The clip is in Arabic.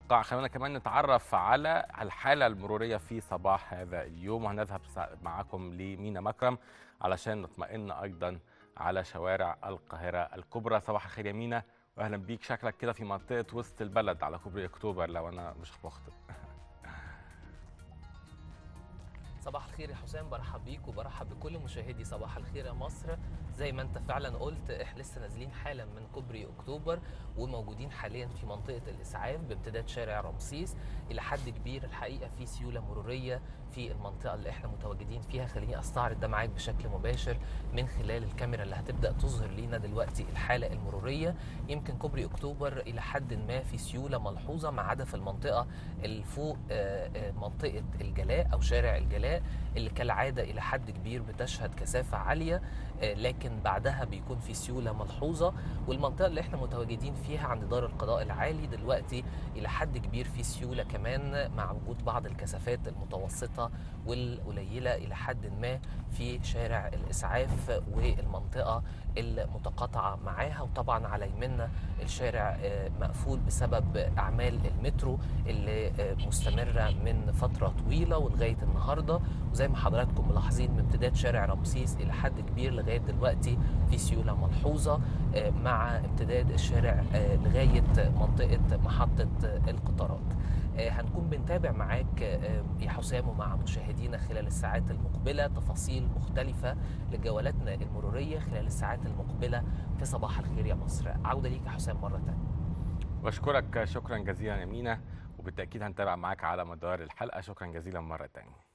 خلينا كمان نتعرف على الحالة المرورية في صباح هذا اليوم، وهنذهب معكم لمينا مكرم علشان نطمئن أيضا على شوارع القاهرة الكبرى. صباح الخير يا مينا، وأهلا بيك. شكلك كده في منطقة وسط البلد على كوبري أكتوبر لو أنا مش مخطئ. صباح الخير يا حسام، برحب بيك وبرحب بكل مشاهدي صباح الخير يا مصر. زي ما انت فعلا قلت، احنا لسه نازلين حالا من كوبري اكتوبر وموجودين حاليا في منطقه الاسعاف بامتداد شارع رمسيس. الى حد كبير الحقيقه في سيوله مروريه في المنطقه اللي احنا متواجدين فيها. خليني استعرض ده معاك بشكل مباشر من خلال الكاميرا اللي هتبدا تظهر لينا دلوقتي الحاله المروريه. يمكن كوبري اكتوبر الى حد ما في سيوله ملحوظه، ما عدا في المنطقه اللي فوق منطقه الجلاء او شارع الجلاء اللي كالعادة إلى حد كبير بتشهد كثافة عالية، لكن بعدها بيكون في سيولة ملحوظة. والمنطقة اللي احنا متواجدين فيها عند دار القضاء العالي دلوقتي إلى حد كبير في سيولة كمان، مع وجود بعض الكثافات المتوسطة والقليلة إلى حد ما في شارع الإسعاف والمنطقة المتقاطعة معاها. وطبعا على يمنا الشارع مقفول بسبب أعمال المترو اللي مستمرة من فترة طويلة ولغاية النهاردة. وزي ما حضراتكم ملاحظين من امتداد شارع رمسيس إلى حد كبير لغاية دلوقتي في سيولة ملحوظة، مع امتداد الشارع لغاية منطقة محطة القطارات. هنكون بنتابع معاك يا حسام ومع مشاهدينا خلال الساعات المقبلة تفاصيل مختلفة لجولاتنا المرورية خلال الساعات المقبلة في صباح الخير يا مصر. عودة ليك يا حسام مرة تانية. وأشكرك شكرا جزيلا يا مينا، وبالتأكيد هنتابع معاك على مدار الحلقة. شكرا جزيلا مرة تانية.